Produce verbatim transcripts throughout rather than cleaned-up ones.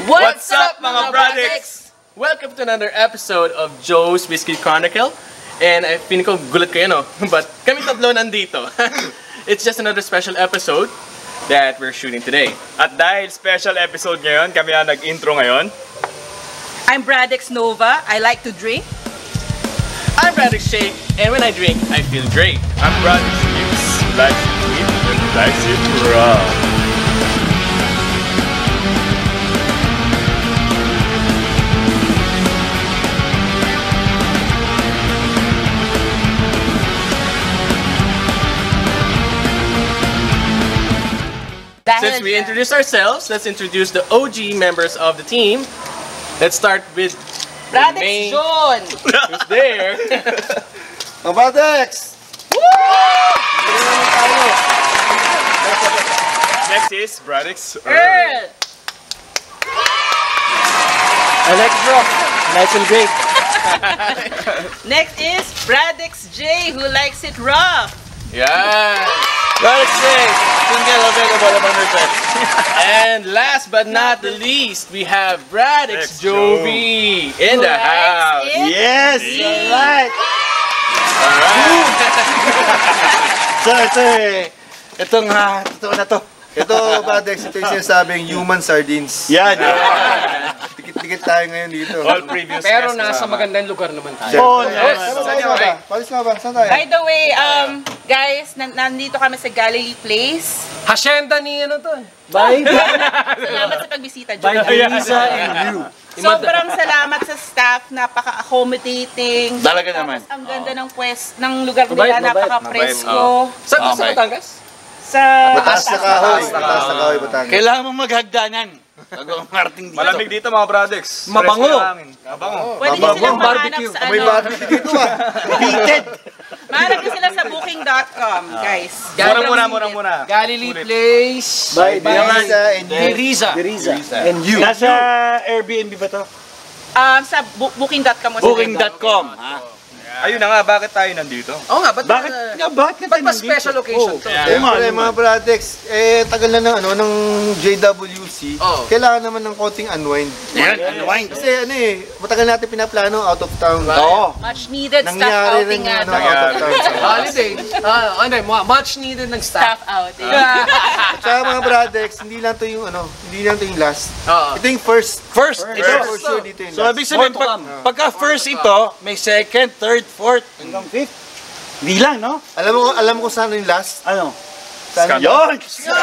What's up mga bradex? Welcome to another episode of Joe's Whisky Chronicle. And I feeling ko gulat kayo no? But kami tatlo nandito. It's just another special episode that we're shooting today. At dahil special episode ngayon, kami ang nag-intro ngayon. I'm Bradex Nova. I like to drink. I'm Bradex Shake, and when I drink, I feel great. I'm Bradex Mix, likes it sweet and likes it raw. Since we introduced ourselves, let's introduce the O G members of the team. Let's start with Bradex John. Who's there? Mga bradex! Next is Bradex Earl. I like it rough. Nice and great. Next is Bradex J, who likes it rough. Yeah. Bradex J, single available one hundred percent. And last but not the least, we have Bradex Jovee in Who the likes house. it? Yes! Alright! Alright. So, ito eh. Itong ha, ito na to. Ito, bradex, ito yung sinasabing human sardines. Yan. Tikit-tikit tayo ngayon dito. All previous Pero guests nasa kasama. magandang lugar naman tayo. Oh, Yes. Palis nga ba? Palis nga ba? Saan tayo? By the way, um, guys, nan nandito kami sa Galilee Place. Hacienda ni ano to? Bye! Salamat sa pagbisita, John. Lisa and you. Sobrang salamat sa staff, napaka-accommodating. Talaga naman. Tapos ang ganda ng pwes, ng lugar nila, napaka-presko. Saan sa Batangas? Sa Mataas na kahoy. Mataas na kahoy, Batangas. Kailangan mong maghagdanan. Bago marating dito. Malamig dito mga bradex. Mabango. Fresh na hangin. Mabango. Pwede nyo silang mahanap sa May ano. barbecue dito ah. Heated. Mahanap nyo sila sa booking dot com, guys. Mura muna, mura muna. Galilee Place. By Lisa and you. Deriza. Deriza. And you. Nasa Airbnb ba to? Um, sa bu- booking dot com. Booking dot com. Ayun na nga, bakit tayo nandito? Oo nga, ba't Bakit nga? Bakit ka ba't ba nandito? special occasion to? Eh, mga, mga bradex, eh, tagal na ng, ano, ng J W C. Oh. Kailangan naman ng konting unwind. Yan, unwind. Kasi ano eh, matagal natin pinaplano out of town. Oo. Much needed staff Nangyari rin outing nga ano, to. out of town. Holiday. Ah, ano, much needed ng staff. Staff outing. Tsaka mga bradex, hindi lang to yung ano, hindi lang to yung last. Oo. Ito yung first. First, Ito ito. for sure dito yung So, last. ibig sabihin, pag, pagka first ito, may second, third, fourth, hanggang fifth. Hindi lang, no? Alam mo, alam mo kung saan yung last? Ano? Saan Yun!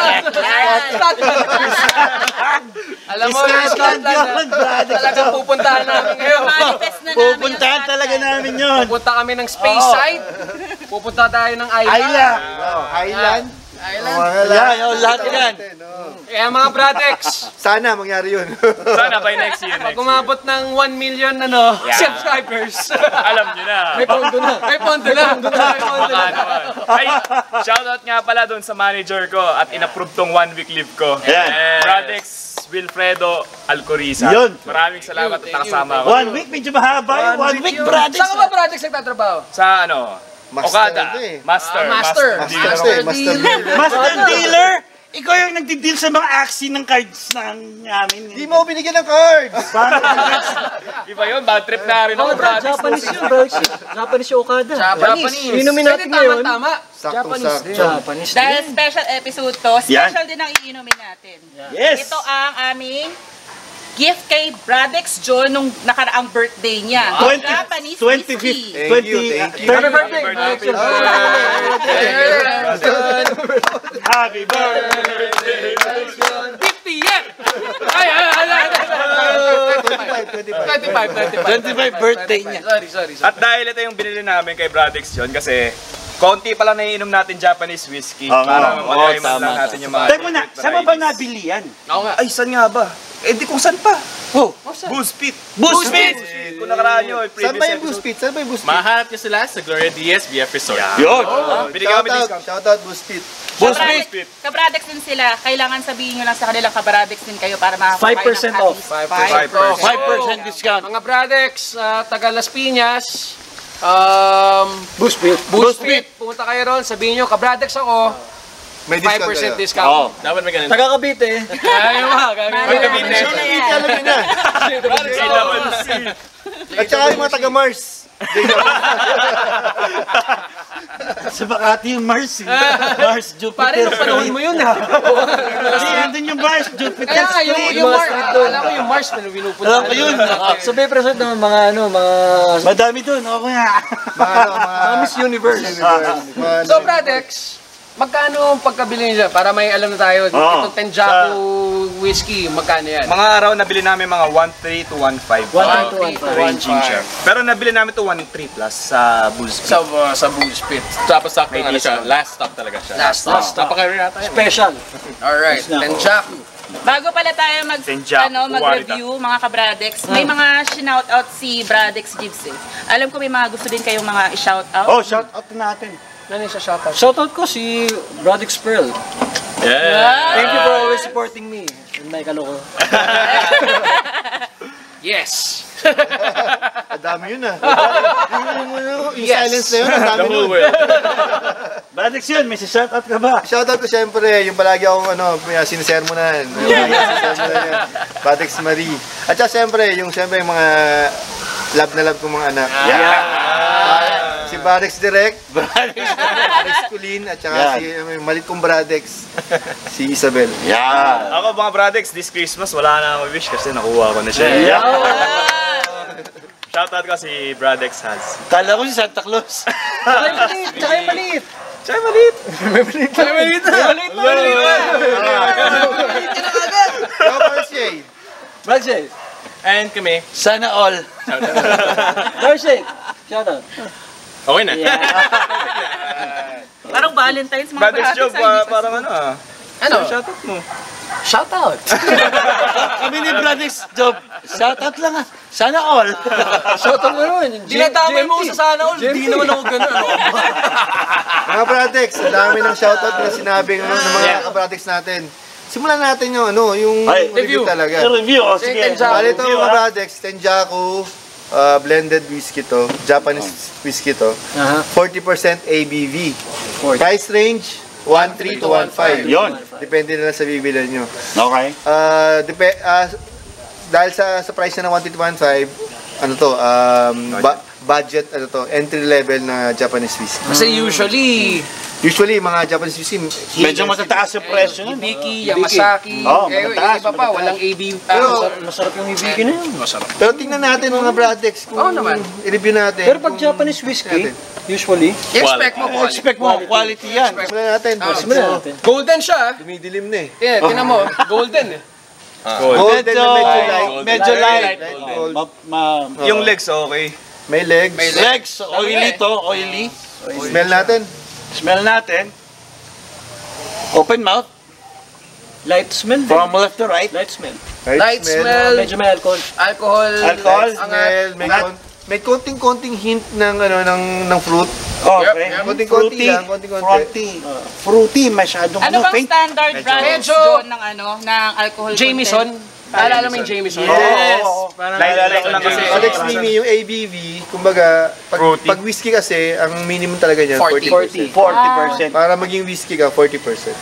Alam mo, Scotland Scotland yun, brother. talagang pupuntahan namin ngayon. Manifest na namin Pupuntahan yung talaga Scotland. namin yun. Pupunta kami ng space side. Pupunta tayo ng island. Ayla. Wow, Highland. Island. Oh, Yan, oh, lahat yan. Kaya mga bradex, Sana mangyari yun. Sana by next year, pag next year. umabot ng one million ano, Yeah. subscribers. Alam nyo na. May pondo na. May pondo na. May pondo na. Baka naman. Ay, shoutout nga pala doon sa manager ko at in-approve tong one week leave ko. Yan. Bradex Wilfredo Alcoriza. Yun. Maraming salamat at Thank you, nakasama ko. One week, medyo mahaba yung one week, brother. Saan ka ba bradex nagtatrabaho? Sa ano? Master Okada. ito eh. Master. Ah, master. dealer. Master, master dealer. Master dealer, ikaw yung nagdi-deal sa mga aksi ng cards ng namin. Di mo binigyan ng cards! Iba yun, bad trip na rin ako, Bradex. Japanese yun, bro. Japanese yung Okada. Japanese. Inumin natin Pwede ngayon. tama-tama. Sakto-sakto. Japanese Dahil din. special episode to, special din ang iinumin natin. Yes. Ito ang aming gift kay Bradex John nung nakaraang birthday niya. twenty, Japanese twenty-fifth, whiskey. Thank you, twenty, thank you. thirty birthday. Happy birthday. fifty yan! Ay, ay, ay, ay, twenty-five, twenty-five. twenty-five, twenty-five. twenty-five birthday niya. Sorry, sorry, sorry. At dahil ito yung binili namin kay Bradex John kasi konti pala naiinom natin Japanese whiskey. Oo nga. Para Oo, mag-ayos tama, lang natin yung mga Teka muna, favorite saan mo ba varieties. nabili yan? Oo nga. Ay, saan nga ba? Eh di kung saan pa? Oh, Booze Pit. Boost Pit! Kung nakaraan nyo, eh, Saan previous ba yung episode. boost pit? Saan ba yung boost pit? Mahanap niyo sila sa Gloria Diaz B F Resort. Yun. Binigyan kami Shoutout, discount. shoutout boost pit. Boost Kabradex- Pit. Kabradex din sila. Kailangan sabihin nyo lang sa kanilang kabradex din kayo para makakuha five percent kayo ng off. at least five five percent. five percent discount. Mga bradex, uh, taga Las Piñas, um, Boost Pit. Boost Pit. Pumunta kayo ron, sabihin nyo, kabradex ako, May five discount percent kayo. discount. Oh. Dapat may ganun. Taga Cavite. Ayaw nga, gagawin. May May Cavite. Cavite. alam nyo na. Bradex J W C. At saka yung mga taga-Mars. Sa Makati yung Mars. eh. Mars, Jupiter. Pare, nung panahon mo yun ha. Kasi nandun yung Mars, Jupiter. Kaya nga, yung, Street. yung Mars, alam ko yung Mars na pinupunta. Alam ko yun. So, may present ng mga ano, mga... Madami doon, ako nga. Mga, ano, mga... Miss Universe. mga- So, Bradex, magkano ang pagkabili niya? Para may alam na tayo, itong Tenjaku whiskey, magkano yan? Mga araw nabili namin mga one three to one five. one to one five. Ranging siya. Pero nabili namin to one three plus sa Bulls. Sa, uh, sa Bulls Pit. Tapos sakto ano siya, last stop talaga siya. Last stop. Napaka-rare nata yan. Special. Alright, Tenjaku. Bago pala tayo mag, Tenjaku, ano, mag-review, mga ka-Bradex, may mga shout-out si Bradex Gypsy. Alam ko may mga gusto din kayong mga i-shoutout. Oh, shout out natin. Ano yung shoutout? Shoutout ko si Bradex Pearl. Yeah. Thank you for always supporting me. And may kaloko. Yes. Ang dami yun ah. Yung, yung, yung, yung silence na yun, ang dami The whole nun. world. Bradex yun, may shout out ka ba? Shoutout ko syempre, yung palagi akong ano, sinisermonan. Sinisermonan. Bradex Marie. At saka syempre, yung syempre yung mga love na love kong mga anak. Yeah. Si Bradex Direct, Bradex Kulin, at saka Yan. si um, malit kong Bradex, si Isabel. Yeah. Ako mga Bradex, this Christmas wala na akong wish kasi nakuha ko na siya. Yeah. Shoutout ko si Bradex Has. Kala ko si Santa Claus. Tsaka yung maliit! Tsaka yung maliit! Siya malit! May maliit na. Maliit pa! Maliit pa! Ikaw pa siya eh. Bradex, And kami. Sana all. Bradex, shoutout. Okay na. Parang Valentine's, mga Bradex Bradex. Job, ay, ah, hindi pa- parang ano ah. Ano? Shoutout mo. Shoutout! Kami ni Bradex Job. Shout out lang ah. Sana all. Shoutout mo naman. Dinadamay mo sa sana all. Hindi naman ako ganun. Mga Bradex, ang dami ng shoutout na sinabi ng, ng mga ka-Bradex natin. Simulan natin yung ano, yung Ay, review, review. talaga. Yung review, oh, sige. Tenjaku. Bali ito Review, mga ah. Bradex, Tenjaku, uh, blended whiskey to, Japanese whiskey to, Aha. forty percent A B V. Price range, one three to one five. Yun. Depende na lang sa bibilan nyo. Okay. Uh, depe, uh, dahil sa, sa price na ng one three to one five, ano to, um, ba- budget, ano to, entry level na Japanese whiskey. Kasi usually, Usually, mga Japanese whiskey, Medyo matataas yung presyo nun. Hibiki, Yamazaki, Oo, eh, matataas, iba pa, matataas. walang A B. Pero, Masarap yung Hibiki na yun. pero tingnan natin mga Bradex kung Oo naman. i-review natin. Pero pag kung- Japanese whiskey, natin. usually, Expect mo quality. Expect mo, quality yan. Simulan natin. simulan natin. Golden siya. Dumidilim na eh. Yeah, tinan mo. Golden eh. Golden na medyo light. Medyo light. Light Gold. Ma, ma, Yung legs okay. May legs. legs, oily to, oily. Smell natin. Smell natin. Open mouth. Light smell. din. From left to right. Light smell. Light smell. Medyo may alcohol. Alcohol. Alcohol. Ang Smell. May, Not- kon- may konting-konting hint ng ano ng ng fruit. Okay. Yep, konting-konti lang, konting-konti. Fruity. Fruity, masyadong Ano ano, bang faint. standard Medyo- Bradex Medyo- John ng ano, ng alcohol Jameson. content? Naalala mo yung Jameson? Yes. Parang Naalala ko lang kasi. Alex Mimi, yung A B V, kumbaga, pag, Fruity. pag whiskey kasi, ang minimum talaga niyan, forty. forty percent. forty percent. Para maging whiskey ka, forty percent.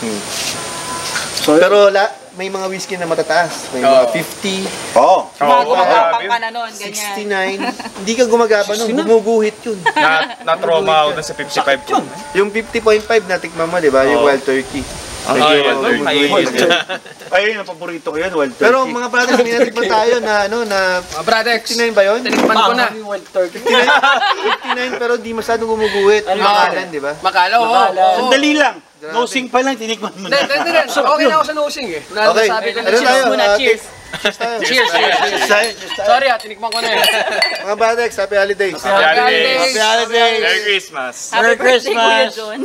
So, Pero la, may mga whiskey na matataas. May mga fifty, Oh. Mga Oo, gumagapang grabe. ka na nun, ganyan. sixty-nine. Hindi ka gumagapa nun, gumuguhit yun. Na, na-trauma ako dun sa fifty-five ko. Yung fifty point five natikman mo, di ba? Yung wild turkey. Ang Medyo wild turkey. gumuguhit yun. Ayun, ang paborito ko yun, wild turkey. Pero mga brothers, may natikman tayo na ano, na Mga Bradex. fifty-nine ba yun? Tinikman ko na. Yung wild turkey. fifty-nine pero di masyadong gumuguhit. Ano Makalan, di ba? Makala, oo. Makala. oo. Sandali lang. Nosing pa lang, tinikman mo Hindi, na. hindi, hindi. Okay na ako sa nosing eh. Okay, Nasabi ko na ano cheers tayo? muna, Ah, cheers. Cheers tayo. Cheers, cheers, cheers. Tayo, just tayo. Sorry ah, tinikman ko na eh. Mga brothers, happy holidays. Happy holidays. Happy holidays. Merry Christmas. Happy Merry birthday, Kuya Christmas. John.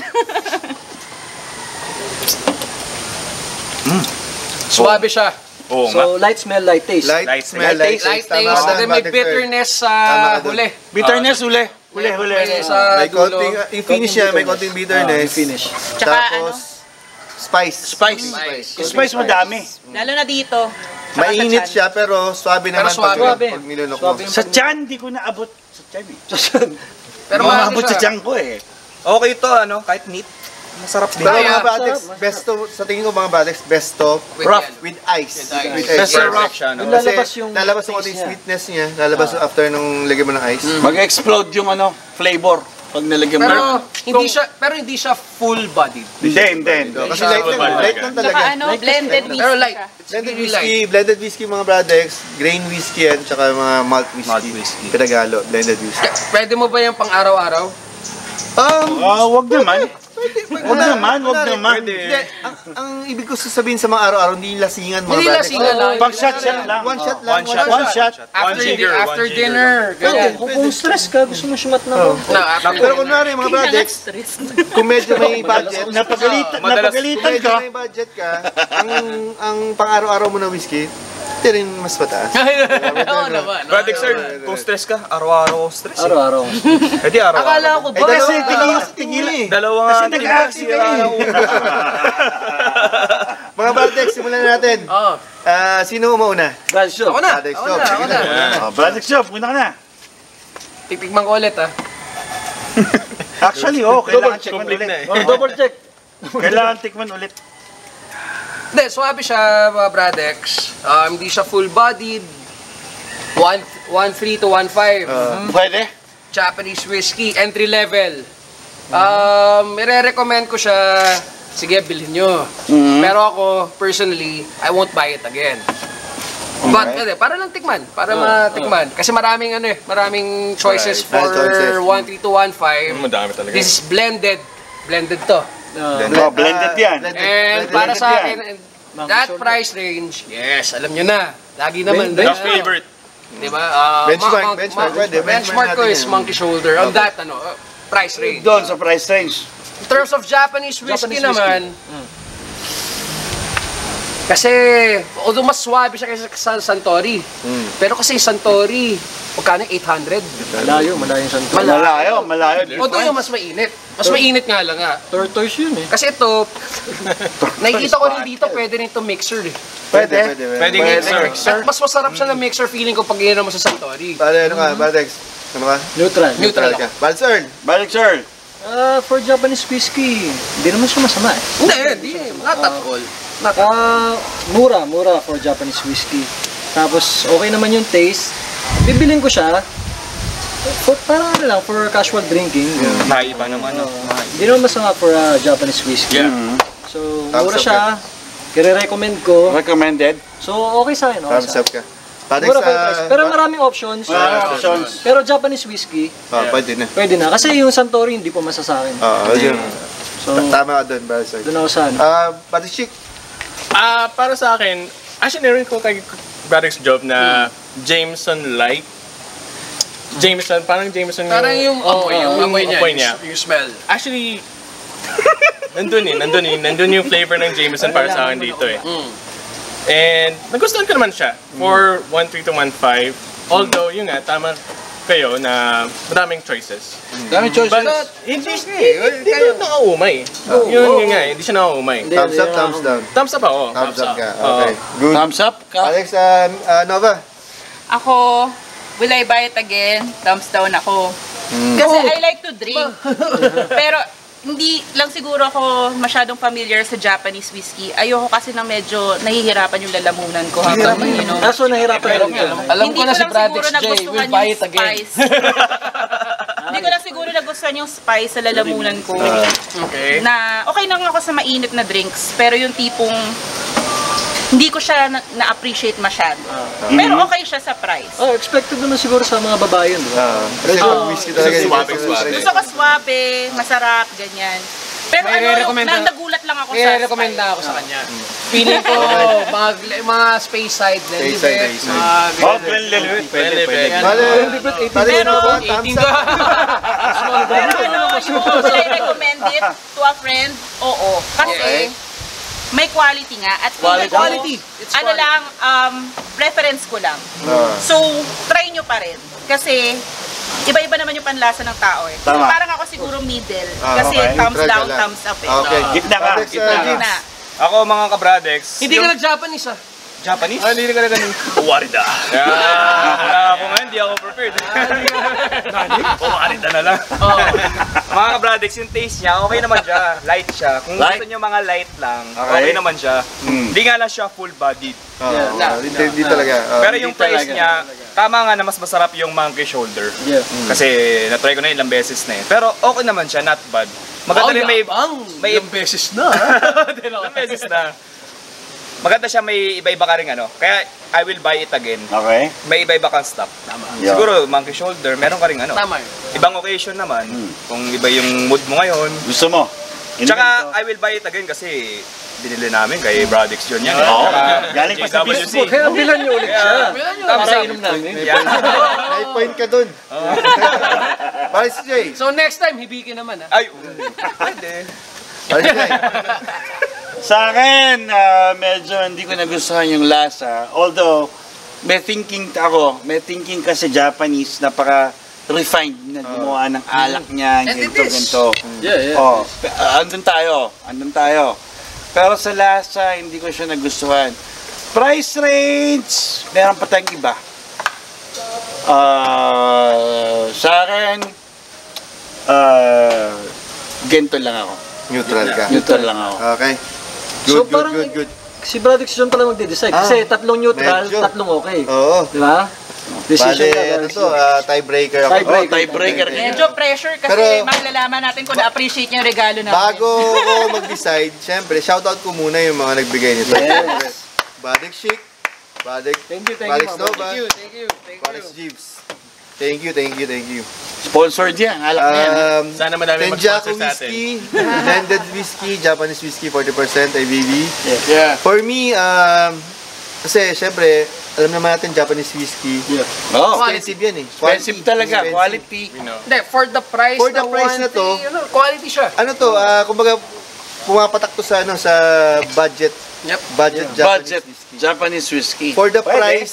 Suwabe siya. Oo nga. So, light smell, light taste. Light, Light smell, taste. light Light taste. Tama taste. ka And then doon, may Brother bitterness sa Tama ka doon. huli. Bitterness, uli. Uli, uli. May sa May dulo. konting, yung finish niya, may konting bitterness. Ah, finish. Tsaka Tapos, spice. Spice. Spice. Spice madami. Lalo na dito. Tsaka sa Mainit tiyan. siya, pero swabe naman swabe. pag, Swabe. pag nilunok mo. Swabe. Sa tiyan, di ko naabot. Sa tiyan eh. Pero Pero maano maabot sa siya. tiyan ko eh. Okay to, ano, kahit neat. Masarap din. Pero mga bradex, best of, sa tingin ko mga bradex, best of rough with ice. With ice. Best of rough. Siya, no? Yung Kasi lalabas yung lalabas yung taste konting niya. sweetness niya, lalabas after nung lagyan mo ng ice. Mag-explode yung ano, flavor pag nilagyan mo. Pero hindi siya pero hindi siya full bodied. Hindi, hindi. Kasi light lang, light lang talaga. Saka ano, blended whiskey Pero light. siya. It's Blended really whiskey, light. blended whiskey mga bradex, grain whiskey yan, tsaka mga malt whiskey. Malt whiskey. Pinagalo, blended whiskey. Pwede mo ba yung pang araw-araw? Um, Ah, wag naman. Wag naman, wag naman. Hindi, ang, ang ibig ko sasabihin sa mga araw-araw, hindi lasingan mga Hindi bradex. lasingan lang. Pag shot shot lang. One shot lang, One shot. One shot. After, One jigger, after one dinner. Pwede, Ganyan. kung, kung stress ka, gusto mo sumat na ako. No, after Pero kunwari mga bradex, Stress. kung medyo may budget, Napagalitan, kung napagalitan medyo ka. may budget ka, ang ang pang-araw-araw mo na whiskey, hindi rin mas mataas. Oo naman. Bradex sir, kung stress ka, araw-araw stress. eh. Araw-araw. Eh di araw-araw. Akala ko Eh, ba? kasi Ah, tingin, tingin eh. Dalawa nga. Kasi nag-active ka eh. Mga bradex, simulan natin. Oo. Ah, sino umauna? Brad, sure. Ako na. Bradex, Ako stop. na. Ako Sige na. na. Oh, Bradex shop, muna ka na. Titikman ko ulit ah. Actually, oh, kailangan tikman complete ulit. na eh. Oh, double check. Kailangan tikman ulit. Hindi, swabe siya, mga Bradex. Um, hindi siya full-bodied. one point three to one point five. Pwede? Japanese whiskey, entry level. Um, ire-recommend ko siya. Sige, bilhin nyo. Pero ako, personally, I won't buy it again. But, okay. Para lang tikman. Para matikman. Kasi maraming ano eh, maraming choices Right. for Choices. one point three to one point five. Madami talaga. This is blended. Blended to. Oh, blended yan. Blended, And blended. para sa yan. akin, and that price range, yes, alam nyo na. Lagi naman. Ben- Your ano, favorite. Diba? Uh, Benchmark, ma- ma- benchmark, ma- pwede. Benchmark Benchmark ko natin is yan. monkey shoulder. On that, ano, uh, price range. Doon sa price range. In terms of Japanese whiskey Japanese naman, kasi, although mas swabe siya kaysa sa Santori. Pero kasi Santori, magkano eight hundred? Malayo, malayo yung santo. Malayo, malayo. Although yung mas mainit. Mas mainit nga lang nga. Tortoise yun eh. Kasi ito, nakikita ko rin dito, pwede rin ito mixer eh. Pwede, pwede. Pwede mixer. At mas masarap siya na mixer feeling ko pag ginano mo sa Santori. Pare, ano ka, bradex? Ano ka? Neutral. Neutral ka. Balsern. Balik sir. Ah, for Japanese whiskey, hindi naman siya masama eh. Hindi, hindi. Not at all. Not at all. Ah, mura, mura for Japanese whiskey. Tapos, okay naman yung taste. Bibilin ko siya. For, parang ano lang, for casual drinking. Naiba naman. no? Hindi naman masama for ah, Japanese whiskey. Yeah. So, Thumbs mura up siya. Kire-recommend ko. Recommended. So, okay sa akin. Okay Thumbs sa up akin. ka. Bradex, Mura for ah, price. Pero maraming options. Ah, options. Pero Japanese whiskey, ah, pwede na. pwede na. Kasi yung Santori, hindi po masasakin. Oo, yun. So, Tama ka doon, Balsern. doon ako sa ano. Ah, Pati Chick. Ah, para sa akin, actually narin ko kay Bradex job na Jameson Light. Jameson, parang Jameson yung... Parang yung amoy, yung yung amoy niya, amoy yung, niya. yung smell. Actually, nandun eh, nandun eh, nandun yung flavor ng Jameson para sa akin dito eh. And nagustuhan ko naman siya for one point three to one point five. Although, yun nga, tama kayo na maraming choices. Dami choices. But hindi, hindi, hindi yun nakaumay. Yun yun nga, hindi siya nakaumay. Hindi, Thumbs hindi up, na thumbs ako. down. Thumbs up ako. Thumbs up ka. Oo. Okay. Good. Thumbs up ka. Alex, ah, ah, Nova. Ako, will I buy it again? Thumbs down ako. Kasi I like to drink. Pero hindi lang siguro ako masyadong familiar sa Japanese whiskey. Ayoko kasi na medyo nahihirapan yung lalamunan ko habang you know. Kaso nahirapan rin ka. Alam Hindi ko na si lang Bradex siguro J, nagustuhan we'll buy yung it again. spice. Hindi ko lang siguro nagustuhan yung spice sa lalamunan ko. Okay. Na okay lang ako sa mainit na drinks, pero yung tipong hindi ko siya na- na-appreciate masyado. Pero okay siya sa price. Oh, expected naman siguro sa mga babae yun, di ba? Ah, kasi yung whiskey talaga. Gusto yung swabe, best swabe. Gusto ko swabe, masarap, ganyan. Pero May ano, yung, re-recommend na, na- nagulat lang ako May sa recommend spice. na ako sa kanya. Feeling ko, mga, mga space side, Space side, Lilibet, space side. mga Oh, Glenlivet. Pwede, pwede. Bale, Bale, Pero, Nova, eighteen thumbs ko. up. Pero ano, yung will I recommend it to a friend? Oo. Kasi, Okay. may quality nga. At Quality. feeling ko, Quality. It's ano quality. lang, um, preference ko lang. Ah. So, try nyo pa rin. Kasi, iba-iba naman yung panlasa ng tao eh. So, Tama. parang ako siguro middle. Ah, Kasi okay. thumbs Neutral ka down, lang. thumbs up eh. Okay. Gitna ka. Bradex, Gitna ah, ka. James. Na. Ako mga ka-Bradex. Hindi ka nag-Japanese ah. Japanese? Ah, hindi ka na ganun. Owarida. Wala ako nga, hindi ako prepared. Owarida na lang. Mga ka-bradex, yung taste niya, okay naman siya. Light siya. Kung gusto niyo mga light lang, okay naman siya. Hindi nga lang siya full-bodied. Hindi talaga. Pero yung price niya, tama nga na mas masarap yung monkey shoulder. Kasi na-try ko na ilang beses na eh. Pero okay naman siya, not bad. Maganda rin may... may ilang beses na. Ilang beses na. Maganda siya, may iba-iba ka rin ano. Kaya I will buy it again. Okay. May iba-iba kang stock. Tama. Siguro monkey shoulder, meron ka rin ano. Tama yun. Ibang occasion naman, kung iba yung mood mo ngayon. Gusto mo? Tsaka I will buy it again kasi binili namin kay Bradex yun yan. Oo. Tsaka Galing pa sa J W C. Kaya bilan niyo ulit siya. Bilan nyo. Tama sa inom namin. Yan. May point ka dun. Paris J. So next time, hibikin naman ah. Ay, pwede. Paris J. Sa akin, ah, medyo hindi ko nagustuhan yung lasa. Although, may thinking ako, may thinking kasi Japanese, napaka refined na gumawa ng alak niya, And it ganito, is. ganito. Yeah, yeah. Oh, uh, andun tayo, andun tayo. Pero sa lasa, hindi ko siya nagustuhan. Price range, meron pa tayong iba. Ah, sa akin, ah, ganito lang ako. Neutral ka. Neutral lang ako. Okay. So, Good, good, parang- good, good. Si Bradex John pala magde-decide. Kasi tatlong neutral, medyo. tatlong okay. Oo. Di ba? Decision Bale, na, ano guys. to, ah, tiebreaker ako. Tiebreaker. Oh, tiebreaker. Medyo pressure kasi Pero- malalaman natin kung na-appreciate niya yung regalo namin. Bago ako mag-decide, syempre, shoutout ko muna yung mga nagbigay nito. Yes. Bradex Chic, Bradex, Thank you, thank Bradex you, Mama. Nova, Thank you, thank you, thank Bradex you. Jeeves. Thank you, thank you, thank you. Sponsored yan, alak na yan. Um, Sana madami Tenjaku mag-sponsor sa atin. Whiskey, blended whiskey, Japanese whiskey, forty percent I B B. Yeah. For me, um, kasi syempre, alam naman natin Japanese whiskey. Oh, Expensive yan eh. expensive talaga, Expensive. quality. We know. Hindi, for the price For the ng price one na to, thing, ano, quality siya. Ano to, ah, kumbaga, pumapatak to sa, ano, sa budget. Yep. Budget Japanese Budget whiskey. Japanese whiskey. For the Pwede. price,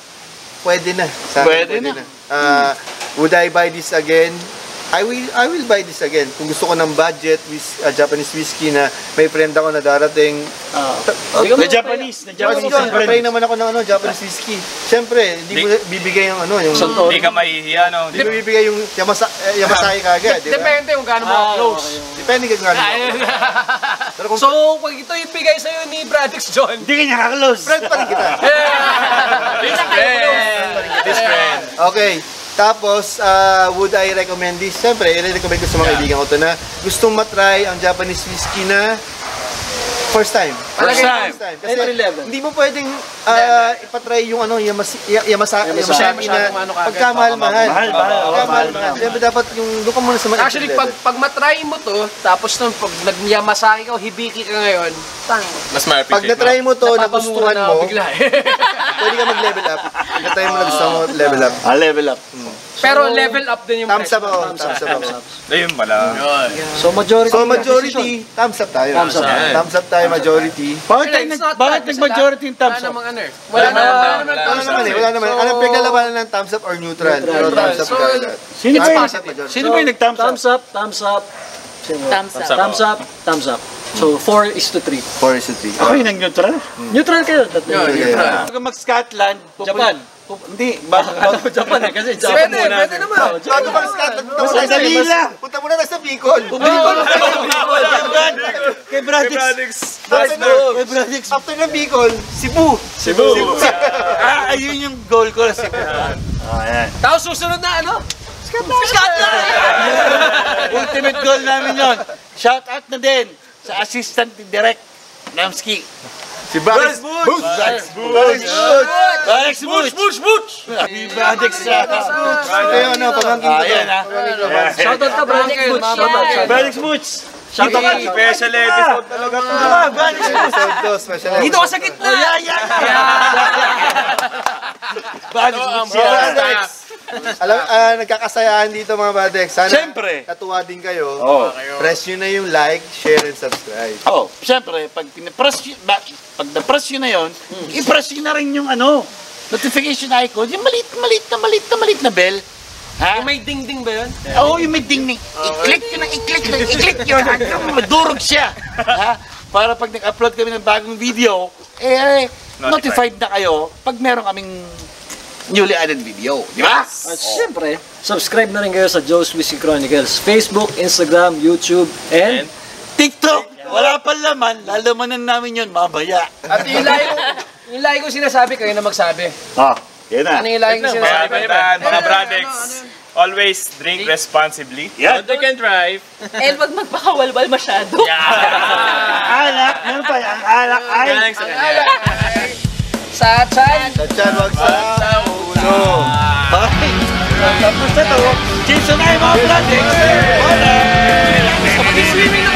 pwede na. Sa akin, Pwede na. Ah, would I buy this again? I will I will buy this again. Kung gusto ko ng budget whis, ah, Japanese whiskey na may friend ako na darating. Ah. Oh, Na Japanese, na Japanese Japanese. Japanese. Try naman ako ng ano, Japanese whiskey. Siyempre, hindi ko bibigay yung ano, yung Hindi ka mahihiya, no? hindi ko bibigay yung Yamasa, eh, Yamasaki kagad, di ba? Depende kung gaano mo close. Depende kung ano. Pero kung So, pag ito ibigay sa'yo ni Bradex John, Hindi ka niya kaklose. friend pa rin kita. This friend. This friend. Okay. Tapos, uh, would I recommend this? Siyempre, i-recommend ko sa mga kaibigan ko to na gustong matry ang Japanese whiskey na first time. First Talagang time. Kasi Entry level. hindi mo pwedeng uh, ipatry yung ano, Yamas y- Yamasa Yamasaki. Yamasaki na Masyadong ano kagad, pagkamahal-mahal. Mahal, mahal, oo, Pagkamahal-mahal. mahal. Siyempre, dapat yung doon ka muna sa mga actually, entry pag, level. pag matry mo to, tapos nung pag nag-yamasaki ka o hibiki ka ngayon, tang, Mas ma-appreciate Pag na-try mo to, napapamura nagustuhan na mo, bigla eh. pwede ka mag-level up. Pag na-try mo, nagustuhan mo, level up. Ah, level up. Pero level up din yung Thumbs up presyo. ako. Thumbs up ako. Ayun pala. So, majority. So, majority, thumbs up tayo. Thumbs up. Thumbs up tayo, majority. Bakit It's tayo nag- not bakit bad, kasi nag-majority yung thumbs Wala up? namang ano eh. Wala Wala namang naman, ano wala Wala naman eh, wala naman. Anong pinaglalabanan ng thumbs up or neutral? Pero thumbs up So, ka agad. Sino ba yung, Thumbs up, majority. sino ba yung nag-thumbs up? Thumbs up, thumbs up. Sino? Thumbs up. Thumbs up, thumbs up. So, four is to three. Four is to three. Ako yung nag-neutral. Neutral kayo. Tatlo. Okay. Pag mag-Scotland, pupunta- Japan. pup- Hindi, bago bago Japan eh, kasi Japan Pwede, muna. pwede naman. Bago pa Scotland, punta muna Sa Dalila. Punta muna tayo sa Bicol. Bicol. Kay Bradex. After ng- Kay Bradex. After ng Bicol, Cebu. Cebu. Ah, ayun yung goal ko na Cebu. Ah, ayan. Tapos susunod na ano? Ultimate goal namin yon. Shout out na din sa assistant ni Direk Namski. Si Bradex Boots. Bradex Boots. Bradex Butch! Butch! Butch! Si Bradex sa... Ito yung ano, pamangkin ko. Ah, ayan ah. Shoutout ka, Bradex Butch. Shoutout. Bradex Butch! Shoutout ka. Special episode talaga to. Ah, Bradex Butch! Episode two, special Dito ka sa gitna! Yeah, yeah! Bradex Butch bro. yan. Bradex. Alam, ah, nagkakasayahan dito mga Bradex. Sana Siyempre. natuwa din kayo. Oh. Press nyo na yung like, share, and subscribe. Oh, siyempre, pag pinapress yun, ba- pag na-press yun na yun, i-press yun na rin yung ano, notification icon, yung malit, malit na malit na malit na bell. Ha? Yung may ding-ding ba yun? Oo, yung may ding-ding. I-click yun, i-click yun, i-click yun, hanggang madurog siya. Ha? Para pag nag-upload kami ng bagong video, eh, notified na kayo pag meron kaming newly added video. Di ba? At syempre, subscribe na rin kayo sa Joe's Whisky Chronicles. Facebook, Instagram, YouTube, and, And TikTok. Wala pa laman. Lalamanan namin yun mamaya. At yung lahi ko, yung lahi ko sinasabi, kayo na magsabi. Ah, yan na. Ano yung lahi ko Mga sinasabi? iba-iba. Mga bradex, always drink responsibly. Yan. Don't can drive. And wag magpakawalwal masyado. Alak. Meron pa yan. Alak ay. Galing sa kanya. Sa chan. Sa tiyan, wag sa ulo. Okay. Tapos na to. Jason ay mga bradex. Hola. Mag-swimming na